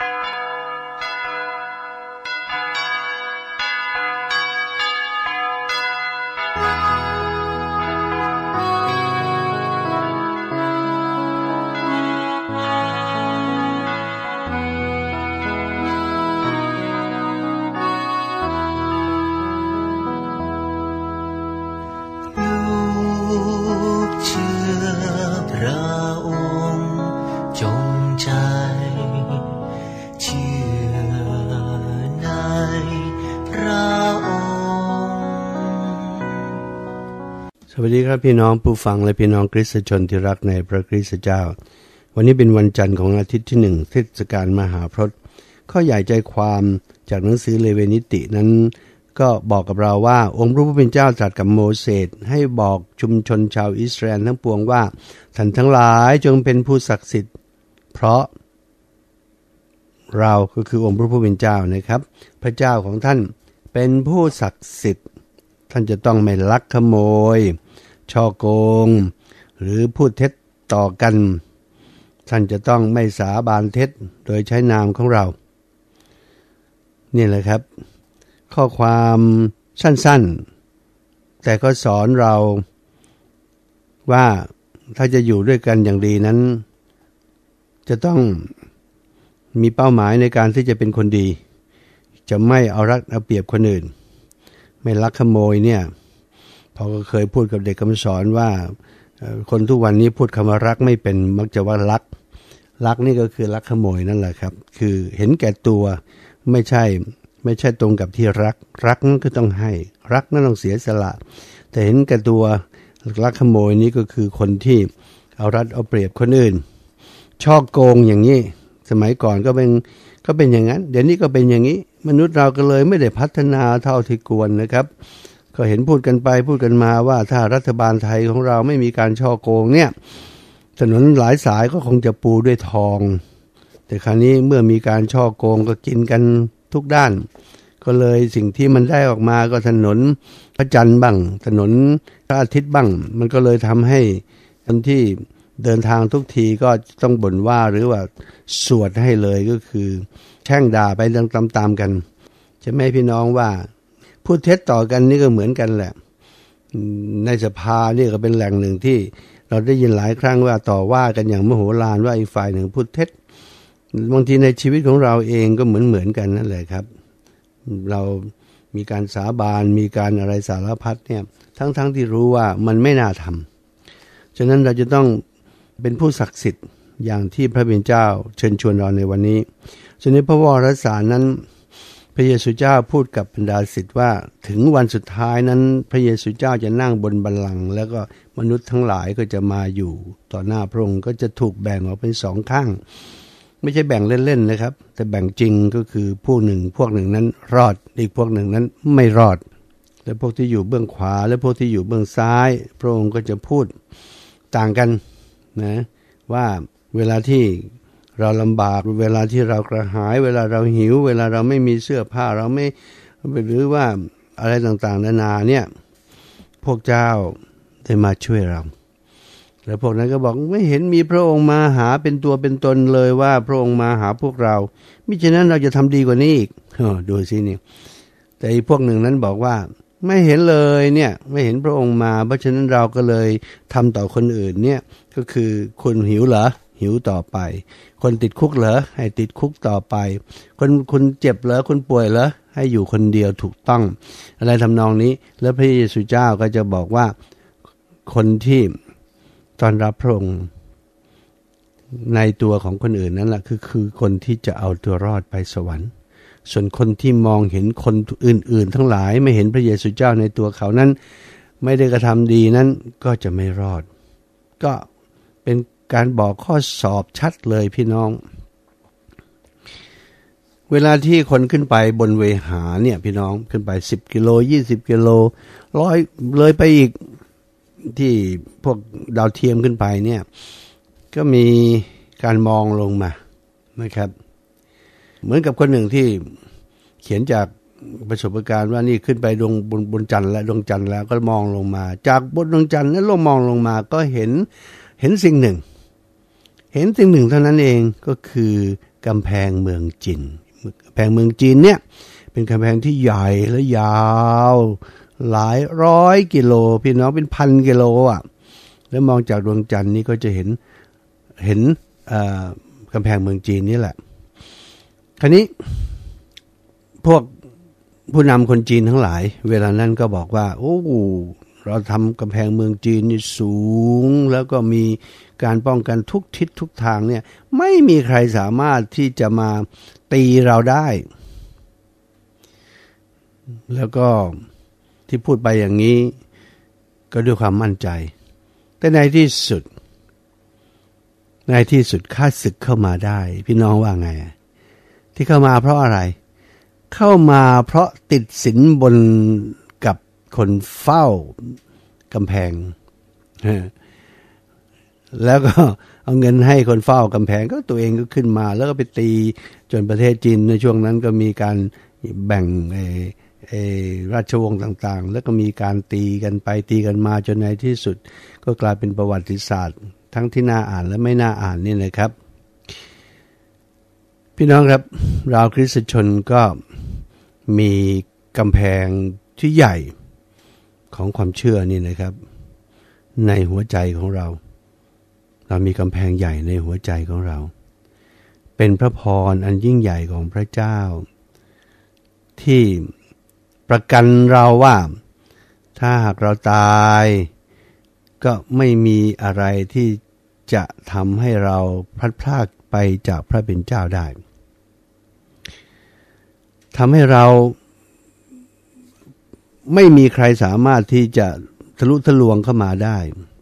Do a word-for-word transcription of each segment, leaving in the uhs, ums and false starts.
สวัสดีครับพี่น้องผู้ฟังและพี่น้องคริสตชนที่รักในพระคริสตเจ้าวันนี้เป็นวันจันทร์ของอาทิตย์ที่หนึ่งเทศกาลมหาพรตข้อใหญ่ใจความจากหนังสือเลวีนิตินั้นก็บอกกับเราว่าองค์พระผู้เป็นเจ้าตรัสกับโมเสสให้บอกชุมชนชาวอิสราเอลทั้งปวงว่าท่านทั้งหลายจงเป็นผู้ศักดิ์สิทธิ์เพราะเราก็คือองค์พระผู้เป็นเจ้านะครับพระเจ้าของท่านเป็นผู้ศักดิ์สิทธิ์ท่านจะต้องไม่ลักขโมยช่อโกงหรือพูดเท็จต่อกันท่านจะต้องไม่สาบานเท็จโดยใช้นามของเรานี่แหละครับข้อความสั้นๆแต่ก็สอนเราว่าถ้าจะอยู่ด้วยกันอย่างดีนั้นจะต้องมีเป้าหมายในการที่จะเป็นคนดีจะไม่เอารัดเอาเปรียบคนอื่นไม่ลักขโมยเนี่ยพอก็เคยพูดกับเด็กคำสอนว่าคนทุกวันนี้พูดคำว่ารักไม่เป็นมักจะว่ารักรักนี่ก็คือลักขโมยนั่นแหละครับคือเห็นแก่ตัวไม่ใช่ไม่ใช่ตรงกับที่รักรักนั่นก็ต้องให้รักนั่นต้องเสียสละแต่เห็นแก่ตัวลักขโมยนี้ก็คือคนที่เอารัดเอาเปรียบคนอื่นช่อโกงอย่างนี้สมัยก่อนก็เป็นก็เป็นอย่างนั้นเดี๋ยวนี้ก็เป็นอย่างนี้มนุษย์เราก็เลยไม่ได้พัฒนาเท่าที่ควรนะครับก็เห็นพูดกันไปพูดกันมาว่าถ้ารัฐบาลไทยของเราไม่มีการช่อโกงเนี่ยถนนหลายสายก็คงจะปูด้วยทองแต่คราวนี้เมื่อมีการช่อโกงก็กินกันทุกด้านก็เลยสิ่งที่มันได้ออกมาก็ถนนพระจันทร์บ้างถนนพระอาทิตย์บ้างมันก็เลยทำให้คนที่เดินทางทุกทีก็ต้องบ่นว่าหรือว่าสวดให้เลยก็คือแช่งด่าไปตามๆกันจะไม่พี่น้องว่าพูดเท็จต่อกันนี่ก็เหมือนกันแหละในสภานี่ก็เป็นแหล่งหนึ่งที่เราได้ยินหลายครั้งว่าต่อว่ากันอย่างมโหฬารว่าอีกฝ่ายหนึ่งพูดเท็จบางทีในชีวิตของเราเองก็เหมือนเหมือนกันนั่นแหละครับเรามีการสาบานมีการอะไรสารพัดเนี่ยทั้งๆ ท, ที่รู้ว่ามันไม่น่าทำฉะนั้นเราจะต้องเป็นผู้ศักดิ์สิทธิ์อย่างที่พระบิดาเจ้าเชิญชวนเราในวันนี้ฉะนั้นพระวรสารนั้นพระเยซูเจ้าพูดกับบรรดาศิษย์ว่าถึงวันสุดท้ายนั้นพระเยซูเจ้าจะนั่งบนบัลลังก์แล้วก็มนุษย์ทั้งหลายก็จะมาอยู่ต่อหน้าพระองค์ก็จะถูกแบ่งออกเป็นสองข้างไม่ใช่แบ่งเล่นๆนะครับแต่แบ่งจริงก็คือพวกหนึ่งพวกหนึ่งนั้นรอดอีกพวกหนึ่งนั้นไม่รอดและพวกที่อยู่เบื้องขวาและพวกที่อยู่เบื้องซ้ายพระองค์ก็จะพูดต่างกันนะว่าเวลาที่เราลำบากเวลาที่เรากระหายเวลาเราหิวเวลาเราไม่มีเสื้อผ้าเราไม่หรือว่าอะไรต่างๆนานาเนี่ยพวกเจ้าได้มาช่วยเราแล้วพวกนั้นก็บอกไม่เห็นมีพระองค์มาหาเป็นตัวเป็นตนเลยว่าพระองค์มาหาพวกเรามิฉะนั้นเราจะทำดีกว่านี้อีกดูสินี่แต่อีกพวกหนึ่งนั้นบอกว่าไม่เห็นเลยเนี่ยไม่เห็นพระองค์มาเพราะฉะนั้นเราก็เลยทำต่อคนอื่นเนี่ยก็คือคนหิวเหรอหิวต่อไปคนติดคุกเหรอให้ติดคุกต่อไปคนคุณเจ็บเหรอคุณป่วยเหรอให้อยู่คนเดียวถูกต้องอะไรทำนองนี้แล้วพระเยซูเจ้าก็จะบอกว่าคนที่ต้อนรับพระองค์ในตัวของคนอื่นนั่นแหละคือคือคนที่จะเอาตัวรอดไปสวรรค์ส่วนคนที่มองเห็นคนอื่นๆทั้งหลายไม่เห็นพระเยซูเจ้าในตัวเขานั้นไม่ได้กระทำดีนั้นก็จะไม่รอดก็เป็นการบอกข้อสอบชัดเลยพี่น้องเวลาที่คนขึ้นไปบนเวหาเนี่ยพี่น้องขึ้นไปสิบกิโลยี่สิบกิโลหนึ่งร้อยเลยไปอีกที่พวกดาวเทียมขึ้นไปเนี่ยก็มีการมองลงมานะครับเหมือนกับคนหนึ่งที่เขียนจากประสบการณ์ว่านี่ขึ้นไปดวงบนบนจันทร์และดวงจันทร์แล้วก็มองลงมาจากบนดวงจันทร์นั้นลงมองลงมาก็เห็นเห็นสิ่งหนึ่งเห็นสิ่งหนึ่งเท่านั้นเองก็คือกำแพงเมืองจีนกำแพงเมืองจีนเนี่ยเป็นกำแพงที่ใหญ่และยาวหลายร้อยกิโลพี่น้องเป็นพันกิโลอ่ะแล้วมองจากดวงจันทร์นี่ก็จะเห็นเห็นกำแพงเมืองจีนนี่แหละคราวนี้พวกผู้นำคนจีนทั้งหลายเวลานั้นก็บอกว่าโอ้เราทำกำแพงเมืองจีนนี่สูงแล้วก็มีการป้องกันทุกทิศทุกทางเนี่ยไม่มีใครสามารถที่จะมาตีเราได้แล้วก็ที่พูดไปอย่างนี้ก็ด้วยความมั่นใจแต่ในที่สุดในที่สุดข้าศึกเข้ามาได้พี่น้องว่าไงที่เข้ามาเพราะอะไรเข้ามาเพราะติดสินบนกับคนเฝ้ากำแพงแล้วก็เอาเงินให้คนเฝ้ากำแพงก็ตัวเองก็ขึ้นมาแล้วก็ไปตีจนประเทศจีนในช่วงนั้นก็มีการแบ่งไอ้ไอ้ราชวงศ์ต่างๆแล้วก็มีการตีกันไปตีกันมาจนในที่สุดก็กลายเป็นประวัติศาสตร์ทั้งที่น่าอ่านและไม่น่าอ่านนี่นะครับพี่น้องครับเราคริสตชนก็มีกำแพงที่ใหญ่ของความเชื่อนี่นะครับในหัวใจของเราเรามีกำแพงใหญ่ในหัวใจของเราเป็นพระพรอันยิ่งใหญ่ของพระเจ้าที่ประกันเราว่าถ้าหากเราตายก็ไม่มีอะไรที่จะทำให้เราพลัดพรากไปจากพระเป็นเจ้าได้ทำให้เราไม่มีใครสามารถที่จะทะลุทะลวงเข้ามาได้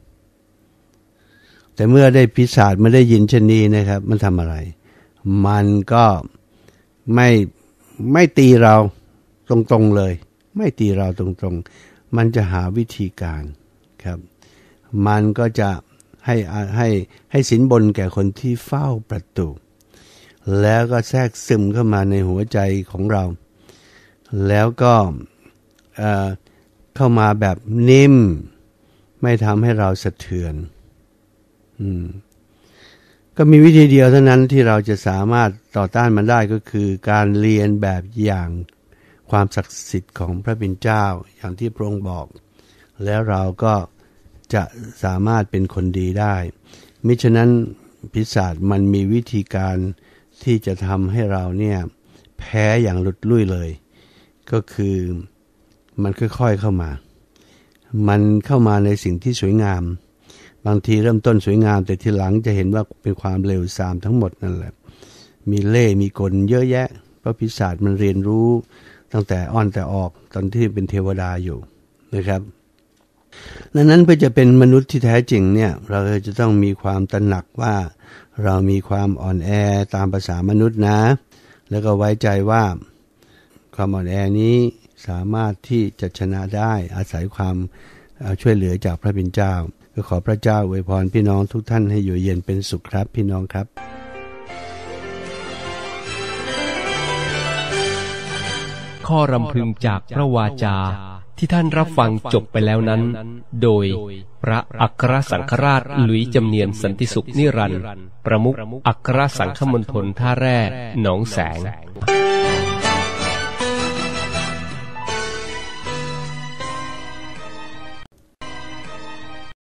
แต่เมื่อได้ปีศาจมาได้ยินเช่นนี้นะครับมันทำอะไรมันก็ไม่ไม่ตีเราตรงๆเลยไม่ตีเราตรงๆมันจะหาวิธีการครับมันก็จะให้ให้ให้สินบนแก่คนที่เฝ้าประตูแล้วก็แทรกซึมเข้ามาในหัวใจของเราแล้วก็เอ่อเข้ามาแบบนิ่มไม่ทำให้เราสะเทือนอืมก็มีวิธีเดียวเท่านั้นที่เราจะสามารถต่อต้านมันได้ก็คือการเรียนแบบอย่างความศักดิ์สิทธิ์ของพระบิดาเจ้าอย่างที่พระองค์บอกแล้วเราก็จะสามารถเป็นคนดีได้มิฉะนั้นปีศาจมันมีวิธีการที่จะทำให้เราเนี่ยแพ้อย่างหลุดลุ่ยเลยก็คือมันค่อยๆเข้ามามันเข้ามาในสิ่งที่สวยงามบางทีเริ่มต้นสวยงามแต่ทีหลังจะเห็นว่าเป็นความเลวทรามทั้งหมดนั่นแหละมีเล่ห์มีกลเยอะแยะเพราะปีศาจมันเรียนรู้ตั้งแต่อ้อนแต่ออกตอนที่เป็นเทวดาอยู่นะครับดังนั้นเพื่อจะเป็นมนุษย์ที่แท้จริงเนี่ยเราจะต้องมีความตระหนักว่าเรามีความอ่อนแอตามภาษามนุษย์นะแล้วก็ไว้ใจว่าความอ่อนแอนี้สามารถที่จะชนะได้อาศัยความช่วยเหลือจากพระบิดาเจ้าก็ขอพระเจ้าอวยพรพี่น้องทุกท่านให้อยู่เย็นเป็นสุขครับพี่น้องครับข้อรำพึงจากพระวาจาที่ท่านรับฟังจบไปแล้วนั้นโดยพระอัครสังฆราชหลุยส์จำเนียนสันติสุขนิรันดร์ประมุขอัครสังฆมณฑลท่าแร่หนองแสง